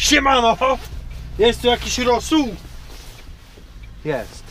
Siemano! Jest tu jakiś rosół? Jest.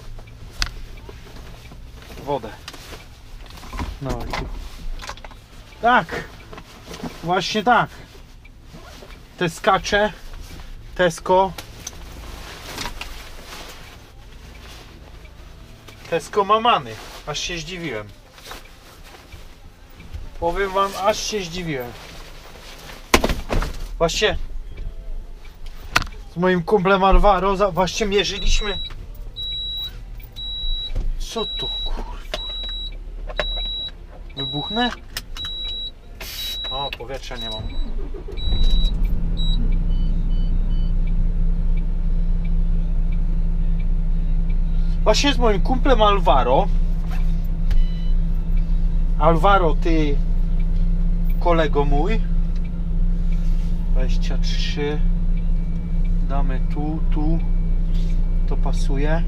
Wodę. No i tu. Tak. Właśnie tak. Te skacze. Tesco. Tesco mamany. Aż się zdziwiłem. Powiem wam, aż się zdziwiłem. Właśnie z moim kumplem Alvaro właśnie mierzyliśmy. Co to kurwa? Wybuchnę? O, powietrza nie mam. Właśnie z moim kumplem Alvaro. Alvaro, ty kolego mój. 23. Damy tu. To pasuje.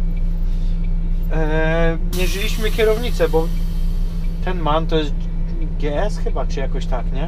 Mierzyliśmy kierownicę, bo ten man to jest GS chyba, czy jakoś tak, nie?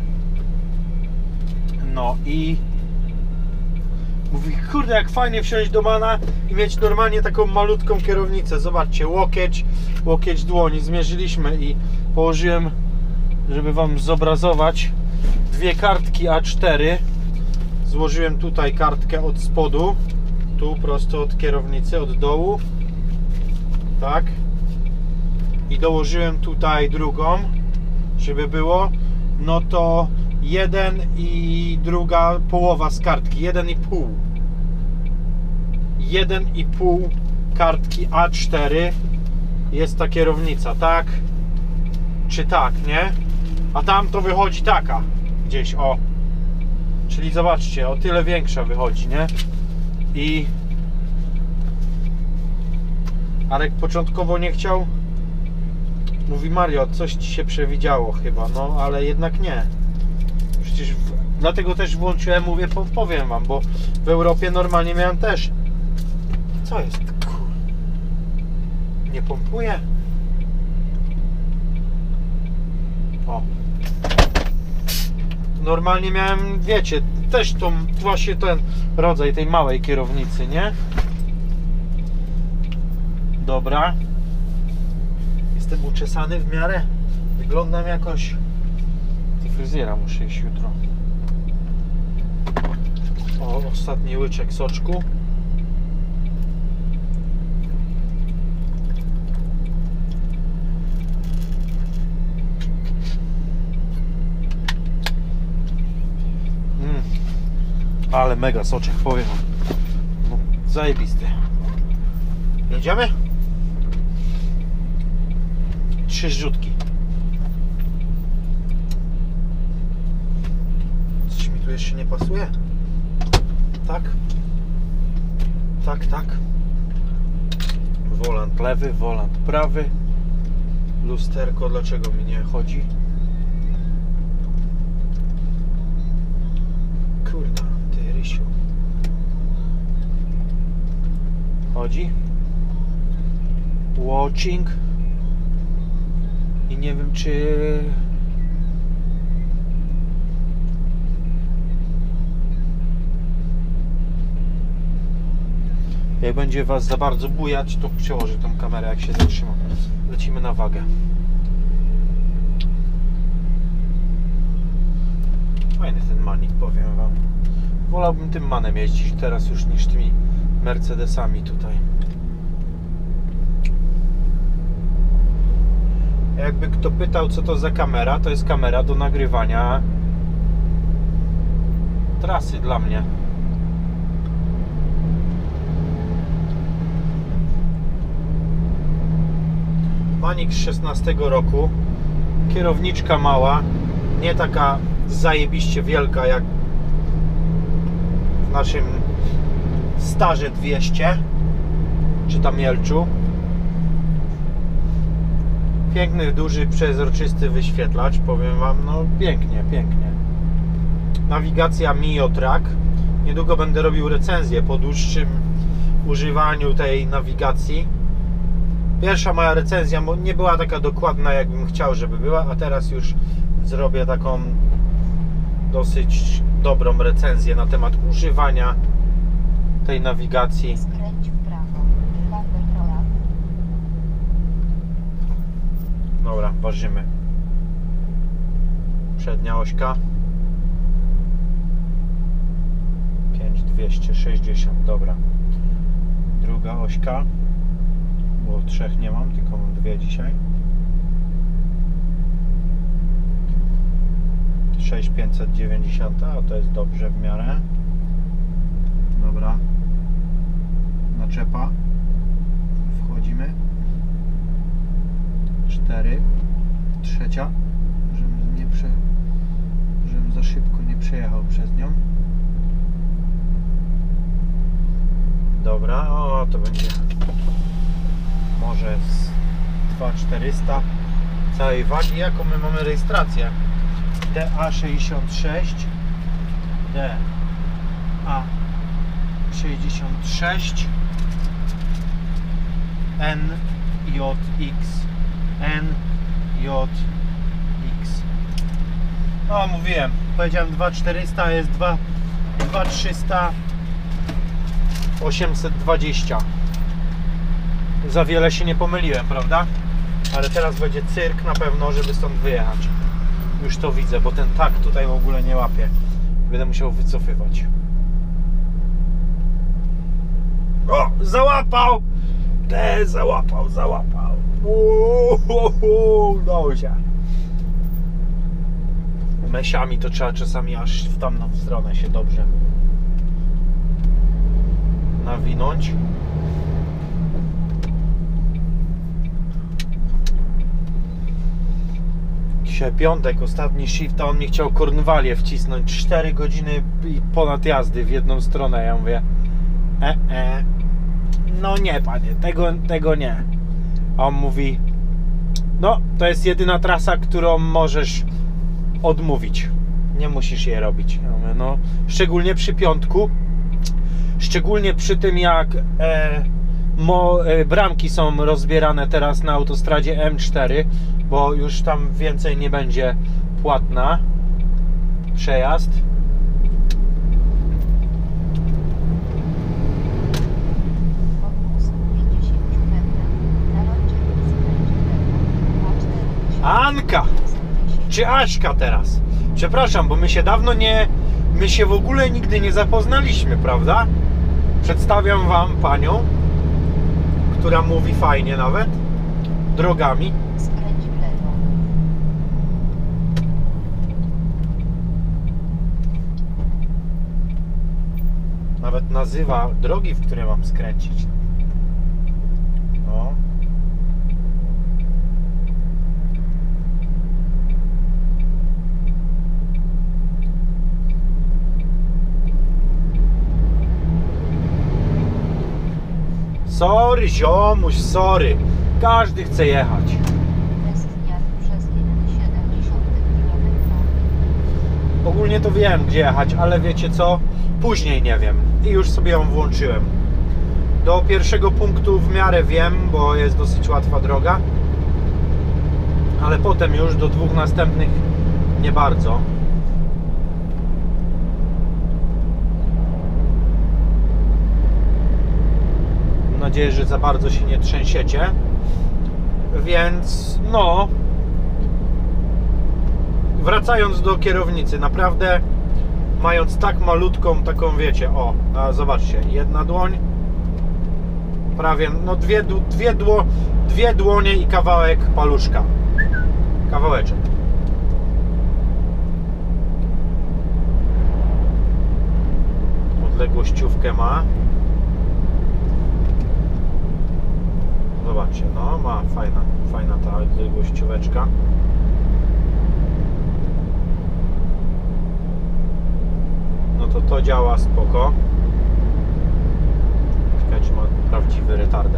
No i mówi, kurde, jak fajnie wsiąść do mana i mieć normalnie taką malutką kierownicę. Zobaczcie, łokieć dłoni. Zmierzyliśmy i położyłem, żeby wam zobrazować, dwie kartki A4. Złożyłem tutaj kartkę od spodu, tu prosto od kierownicy, od dołu, tak, i dołożyłem tutaj drugą, żeby było, no to jeden i druga połowa z kartki, 1,5 kartki A4 jest ta kierownica, tak czy tak, nie? A tam to wychodzi taka gdzieś, o. Czyli zobaczcie, o tyle większa wychodzi, nie? I Arek początkowo nie chciał. Mówi, Mario, coś ci się przewidziało chyba, no ale jednak nie. Przecież dlatego też włączyłem, mówię, powiem wam, bo w Europie normalnie miałem też. Co jest? Nie pompuje? O. Normalnie miałem, wiecie, też tą, właśnie ten rodzaj tej małej kierownicy, nie? Dobra. Jestem uczesany w miarę. Wyglądam jakoś. Do fryzjera muszę iść jutro. O, ostatni łyczek soczku. Ale mega soczek, powiem wam. No, zajebisty. Jedziemy? 3 rzutki. Coś mi tu jeszcze nie pasuje? Tak? Tak. Wolant lewy, wolant prawy. Lusterko, dlaczego mi nie chodzi? Kurna, ty Rysiu. Chodzi? Watching. I nie wiem, czy jak będzie was za bardzo bujać, to przełożę tą kamerę, jak się zatrzyma. Lecimy na wagę. Fajny ten manik, powiem wam. Wolałbym tym manem jeździć teraz już niż tymi Mercedesami tutaj. Jakby kto pytał, co to za kamera, to jest kamera do nagrywania trasy dla mnie. Manik z 16 roku, kierowniczka mała, nie taka zajebiście wielka jak w naszym Starze 200 czy tam Jelczu. Piękny, duży, przezroczysty wyświetlacz, powiem wam, no pięknie. Nawigacja Mio Track. Niedługo będę robił recenzję po dłuższym używaniu tej nawigacji. Pierwsza moja recenzja nie była taka dokładna, jakbym chciał, żeby była, a teraz już zrobię taką dosyć dobrą recenzję na temat używania tej nawigacji. Skręć w prawo. Lambertrola. Dobra, ważymy. Przednia ośka 5260, dobra. Druga ośka, bo 3 nie mam, tylko mam 2 dzisiaj. 6590, a to jest dobrze w miarę. Dobra. Naczepa. Wchodzimy. 4. Trzecia. Żebym za szybko nie przejechał przez nią. Dobra, o to będzie może z 2400 całej wagi. Jaką my mamy rejestrację? DA66 DA66 NJX NJX. No mówiłem, powiedziałem 2400, jest 2300 820. Za wiele się nie pomyliłem, prawda? Ale teraz będzie cyrk na pewno, żeby stąd wyjechać. Już to widzę, bo ten tak tutaj w ogóle nie łapie. Będę musiał wycofywać. O! Załapał! Załapał. Udało się. Mesiami to trzeba czasami aż w tamtą stronę się dobrze nawinąć. Dzisiaj piątek, ostatni shift, a on mi chciał Kornwalię wcisnąć. 4 godziny i ponad jazdy w jedną stronę. Ja mówię no nie panie, tego nie. A on mówi, no to jest jedyna trasa, którą możesz odmówić, nie musisz je robić. Ja mówię, no szczególnie przy piątku, szczególnie przy tym jak bramki są rozbierane teraz na autostradzie M4, bo już tam więcej nie będzie płatna przejazd. Anka! Czy Aśka teraz? Przepraszam, bo my się w ogóle nigdy nie zapoznaliśmy, prawda? Przedstawiam wam panią, która mówi fajnie nawet, drogami. Skręć w lewo. Nawet nazywa drogi, w które mam skręcić. No. Sorry, ziomuś, sorry. Każdy chce jechać. Test zjazd przez 1,7 km. Ogólnie to wiem, gdzie jechać, ale wiecie co? Później nie wiem. I już sobie ją włączyłem. Do pierwszego punktu w miarę wiem, bo jest dosyć łatwa droga. Ale potem już do 2 następnych nie bardzo. Mam nadzieję, że za bardzo się nie trzęsiecie. Więc no, wracając do kierownicy, naprawdę mając tak malutką, taką wiecie, o, zobaczcie, jedna dłoń, prawie, no dwie dłonie i kawałek paluszka, kawałeczek. Odległościówkę ma. Zobaczcie, no ma fajna ta odległościóweczka. No to działa spoko. Czekajcie, ma prawdziwy retarder.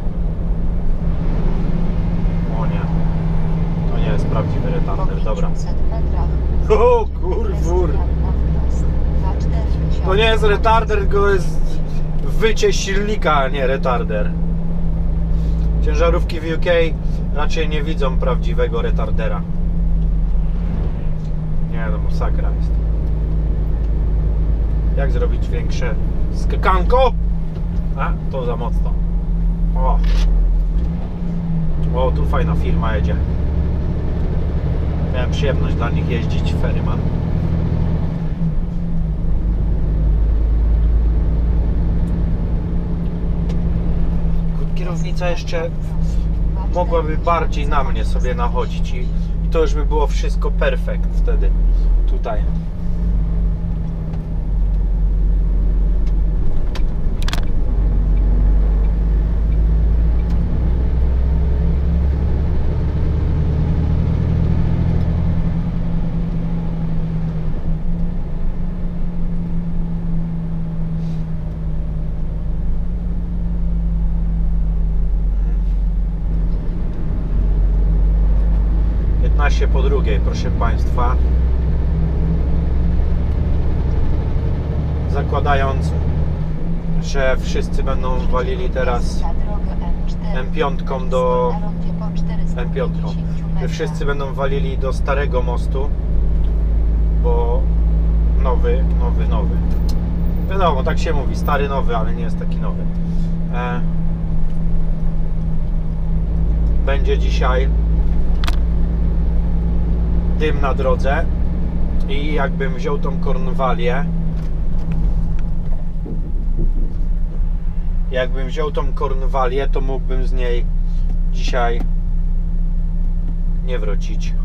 O nie, to nie jest prawdziwy retarder, dobra. O kurwur. To nie jest retarder, tylko jest wycie silnika, a nie retarder. Ciężarówki w UK raczej nie widzą prawdziwego retardera. Nie, no masakra jest. Jak zrobić większe skakanko? A, to za mocno. O, tu fajna firma jedzie. Miałem przyjemność dla nich jeździć, Ferryman. Kierownica jeszcze mogłaby bardziej na mnie sobie nachodzić i to już by było wszystko perfekt wtedy tutaj. Po drugiej, proszę Państwa, zakładając, że wszyscy będą walili teraz M5 do M5, że wszyscy będą walili do starego mostu, bo nowy. Wiadomo, tak się mówi, stary nowy, ale nie jest taki nowy. Będzie dzisiaj dym na drodze i jakbym wziął tą Kornwalię, to mógłbym z niej dzisiaj nie wrócić.